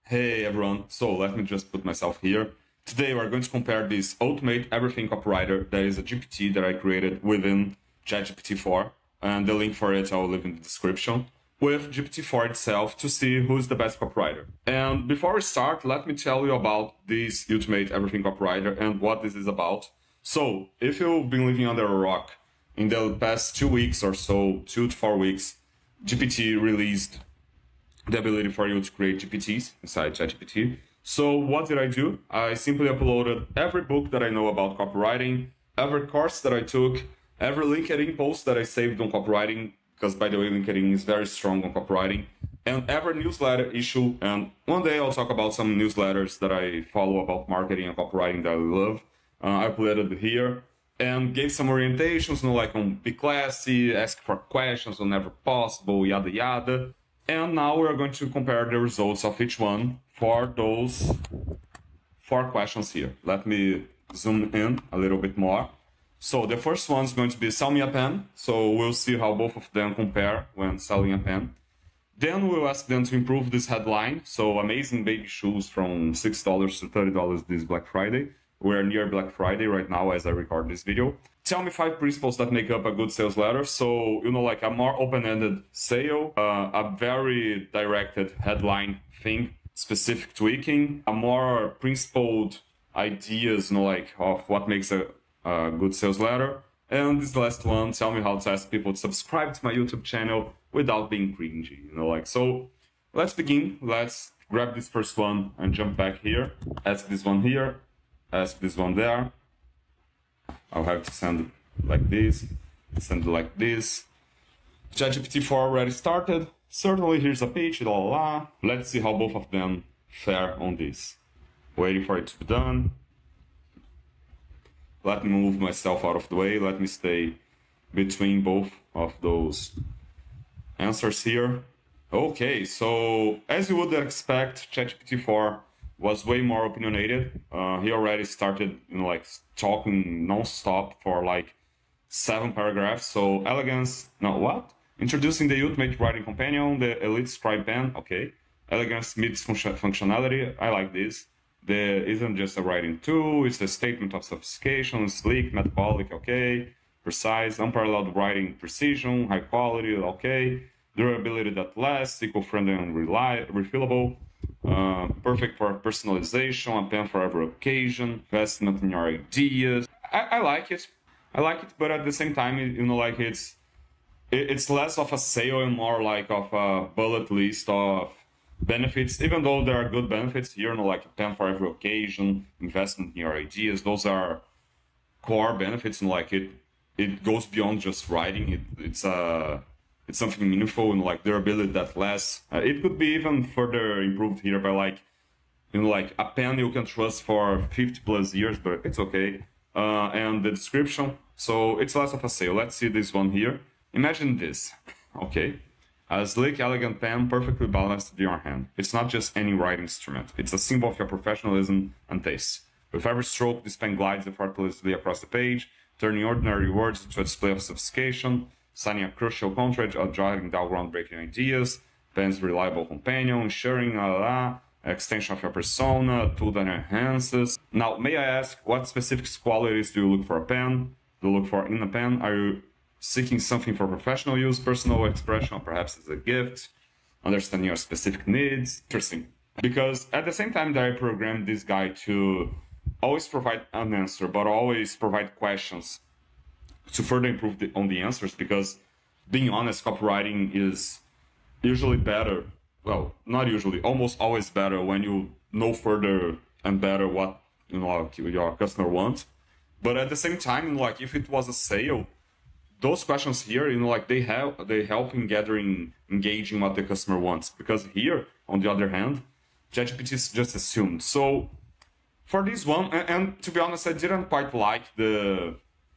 Hey everyone, so let me just put myself here. Today we're going to compare this Automate Everything Copywriter, that is a GPT that I created within ChatGPT-4, and the link for it I'll leave in the description, with GPT-4 itself to see who's the best copywriter. And before we start, let me tell you about this Automate Everything Copywriter and what this is about. So, if you've been living under a rock, in the past 2 weeks or so, 2 to 4 weeks, GPT released the ability for you to create GPTs inside ChatGPT. So what did I do? I simply uploaded every book that I know about copywriting, every course that I took, every LinkedIn post that I saved on copywriting, because by the way, LinkedIn is very strong on copywriting, and every newsletter issue. And one day I'll talk about some newsletters that I follow about marketing and copywriting that I love. I uploaded here and gave some orientations, like on be classy, ask for questions whenever possible, yada yada. And now we're going to compare the results of each one for those 4 questions here. Let me zoom in a little bit more. So the first one is going to be sell me a pen. So we'll see how both of them compare when selling a pen. Then we'll ask them to improve this headline. So amazing baby shoes from $6 to $30 this Black Friday. We're near Black Friday right now as I record this video. Tell me 5 principles that make up a good sales letter. So, like a more open-ended sale, a very directed headline thing, specific tweaking, a more principled ideas, of what makes a good sales letter. And this last one, tell me how to ask people to subscribe to my YouTube channel without being cringy, So let's begin. Let's grab this first one and jump back here. Ask this one here. Ask this one there. I'll have to send it like this, send it like this. ChatGPT-4 already started. Certainly, here's a page, la la la. Let's see how both of them fare on this. Waiting for it to be done. Let me move myself out of the way. Let me stay between both of those answers here. Okay, so as you would expect, ChatGPT-4 was way more opinionated. He already started, talking non-stop for 7 paragraphs. So elegance, no, what? Introducing the ultimate writing companion, the elite scribe pen, okay. Elegance meets functionality, I like this. There isn't just a writing tool, it's a statement of sophistication, sleek, metabolic, okay. Precise, unparalleled writing precision, high quality, okay. Durability that lasts, eco-friendly and refillable. Perfect for personalization, a pen for every occasion, investment in your ideas. I like it. I like it, but at the same time, it's less of a sale and more of a bullet list of benefits, even though there are good benefits here, like a pen for every occasion, investment in your ideas. Those are core benefits, and it goes beyond just writing. It's something meaningful and durability that lasts. It could be even further improved here by a pen you can trust for 50 plus years, but it's okay. And the description, so it's less of a sale. Let's see this one here. Imagine this, okay? A sleek, elegant pen perfectly balanced in your hand. It's not just any writing instrument. It's a symbol of your professionalism and taste. With every stroke, this pen glides effortlessly across the page, turning ordinary words into a display of sophistication, signing a crucial contract or jotting down groundbreaking ideas, pen's reliable companion, ensuring extension of your persona, tool that enhances. Now, may I ask, what specific qualities do you look for a pen? Do you look for in a pen? Are you seeking something for professional use, personal expression, or perhaps as a gift? Understanding your specific needs? Interesting. Because at the same time that I programmed this guy to always provide an answer, but always provide questions to further improve on the answers, because being honest, copywriting is usually better. Well, not usually, almost always better when you know further and better what your customer wants. But at the same time, if it was a sale, those questions here, they help in engaging what the customer wants. Because here, on the other hand, ChatGPT is just assumed. So for this one, and to be honest, I didn't quite like the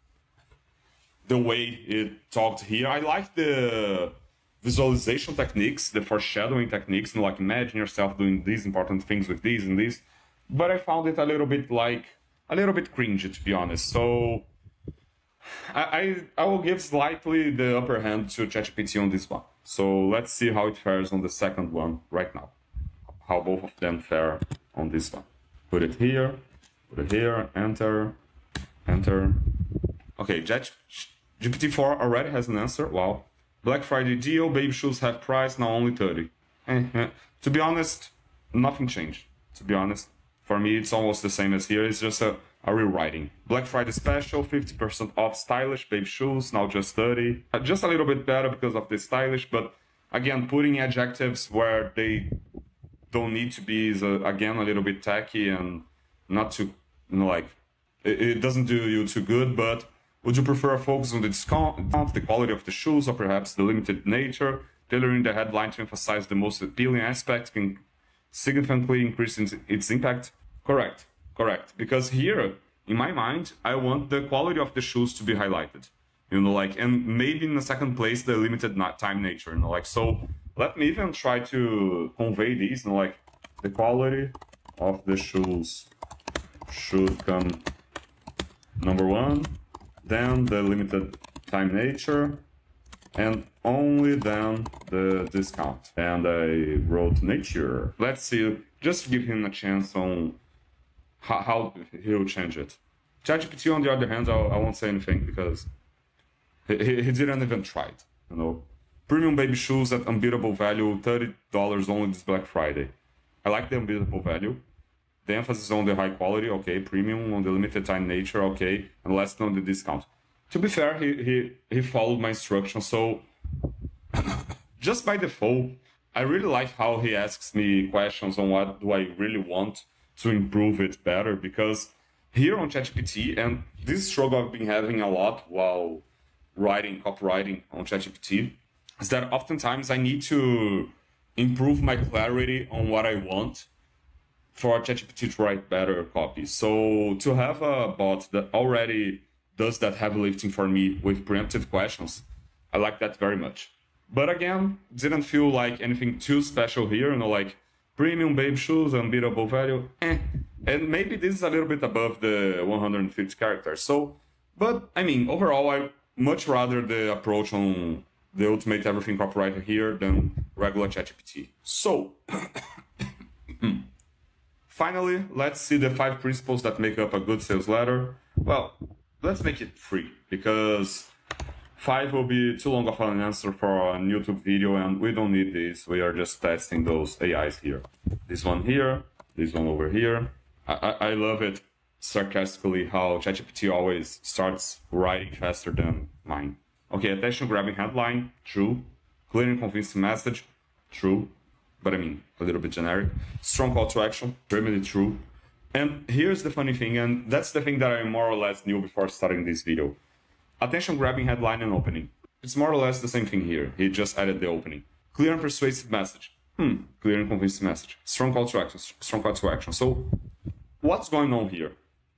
way it talked here. I like the visualization techniques, the foreshadowing techniques, and imagine yourself doing these important things with these and these. But I found it a little bit cringy, to be honest. So I will give slightly the upper hand to ChatGPT on this one. So let's see how it fares on the second one right now. how both of them fare on this one. Put it here, enter, enter. Okay, GPT-4 already has an answer. Wow. Black Friday deal, baby shoes half price, now only 30. To be honest, nothing changed. To be honest, for me, it's almost the same as here. It's just a rewriting. Black Friday special, 50% off stylish baby shoes, now just 30. Just a little bit better because of the stylish, but again, putting adjectives where they don't need to be is, again, a little bit tacky and not too, like, it doesn't do you too good, but would you prefer a focus on the discount, the quality of the shoes, or perhaps the limited nature? Tailoring the headline to emphasize the most appealing aspect can significantly increase its impact? Correct, correct. Because here, in my mind, I want the quality of the shoes to be highlighted. Like, and maybe in the second place, the limited time nature, like, so let me even try to convey these, like, the quality of the shoes should come number one, then the limited time nature, and only then the discount. And I wrote nature. Let's see, just to give him a chance on how he'll change it. ChatGPT, on the other hand, I won't say anything because he didn't even try it, Premium baby shoes at unbeatable value, $30 only this Black Friday. I like the unbeatable value. The emphasis on the high quality, okay. Premium on the limited time nature, okay. And last on the discount. To be fair, he followed my instructions, so just by default, I really like how he asks me questions on what do I really want to improve it better, because here on ChatGPT, and this struggle I've been having a lot while writing copywriting on ChatGPT, is that oftentimes I need to improve my clarity on what I want for ChatGPT to write better copy. So to have a bot that already does that heavy lifting for me with preemptive questions, I like that very much. But again, didn't feel like anything too special here, like premium babe shoes, unbeatable value, And maybe this is a little bit above the 150 characters. So, but I mean, overall, I much rather the approach on the Ultimate Everything Copywriter here than regular ChatGPT. So, finally, let's see the 5 principles that make up a good sales letter. Well, let's make it 3, because 5 will be too long of an answer for a YouTube video, and we don't need this. We are just testing those AIs here. This one here, this one over here. I love it sarcastically how ChatGPT always starts writing faster than mine. Okay, attention-grabbing headline, true. Clear and convincing message, true. But I mean, a little bit generic. Strong call to action, extremely true. And here's the funny thing, and that's the thing that I more or less knew before starting this video. Attention-grabbing headline and opening. It's more or less the same thing here. He just added the opening. Clear and persuasive message. Clear and convincing message. Strong call to action. Strong call to action. So, what's going on here?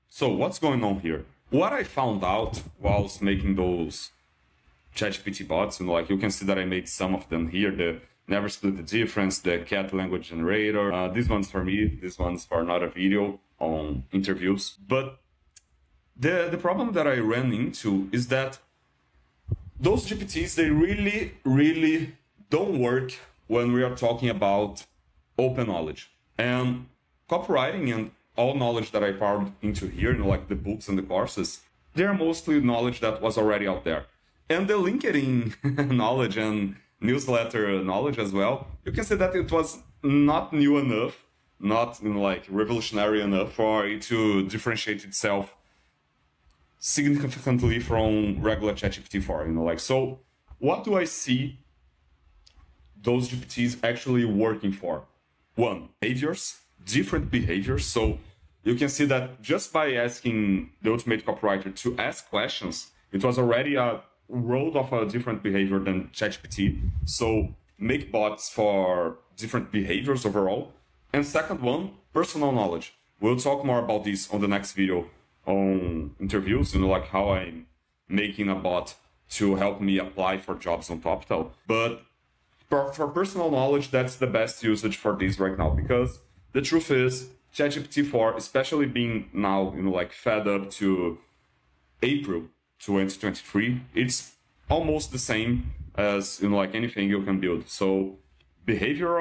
What I found out whilst making those ChatGPT bots, like you can see that I made some of them here. The Never Split the Difference, the Cat Language Generator. This one's for me. This one's for another video on interviews. But the problem that I ran into is that those GPTs, they really don't work when we are talking about open knowledge. And copywriting and all knowledge that I poured into here, like the books and the courses, they're mostly knowledge that was already out there. And the LinkedIn knowledge and newsletter knowledge as well, you can say that it was not new enough, not like revolutionary enough for it to differentiate itself significantly from regular ChatGPT-4, like, so what do I see those GPTs actually working for? 1, behaviors, different behaviors. So you can see that just by asking the Ultimate Copywriter to ask questions, it was already a world of a different behavior than ChatGPT. So make bots for different behaviors overall. And second one, personal knowledge. We'll talk more about this on the next video on interviews, like how I'm making a bot to help me apply for jobs on TopTal. But for personal knowledge, that's the best usage for this right now, because the truth is ChatGPT-4, especially being now, like fed up to April 2023, it's almost the same as, like anything you can build. So behavioral,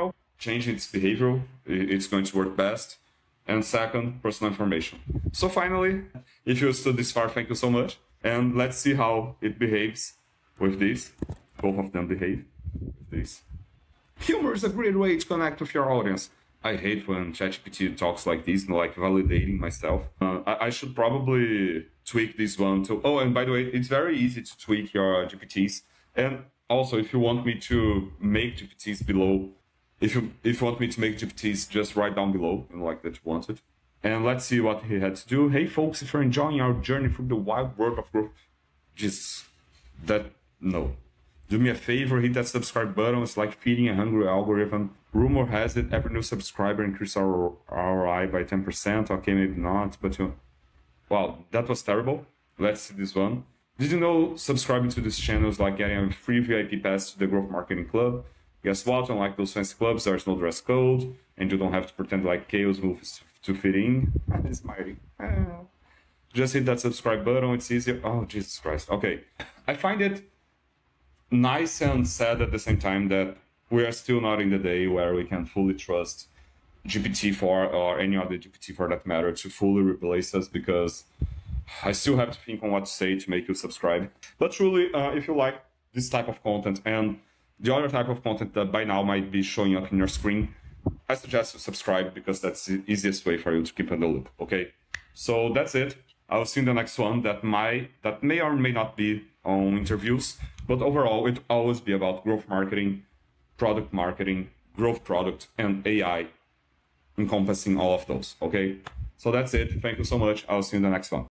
changing its behavior, it's going to work best. And second, personal information. So finally, if you stood this far, thank you so much. And let's see how it behaves with this. Both of them behave with this. Humor is a great way to connect with your audience. I hate when ChatGPT talks like this, like validating myself. I should probably tweak this one too. Oh, and by the way, it's very easy to tweak your GPTs. And also, if you want me to make GPTs below, if you want me to make GPTs, just write down below, like that you want it. And let's see what he had to do. Hey folks, if you're enjoying our journey through the wild world of growth, no. Do me a favor, hit that subscribe button. It's like feeding a hungry algorithm. Rumor has it, every new subscriber increases our ROI by 10%. Okay, maybe not, but wow, that was terrible. Let's see this one. Did you know subscribing to this channel is like getting a free VIP pass to the Growth Marketing Club? Guess what? Unlike those fancy clubs, there's no dress code, and you don't have to pretend like chaos moves to fit in. It's smiling. Just hit that subscribe button, it's easier. Oh, Jesus Christ. Okay. I find it nice and sad at the same time that we are still not in the day where we can fully trust GPT-4 or any other GPT for that matter to fully replace us, because I still have to think on what to say to make you subscribe. But truly, if you like this type of content and the other type of content that by now might be showing up in your screen, I suggest you subscribe, because that's the easiest way for you to keep in the loop, okay? So that's it. I'll see you in the next one that may or may not be on interviews, but overall, it will always be about growth marketing, product marketing, growth product, and AI, encompassing all of those, okay? So that's it. Thank you so much. I'll see you in the next one.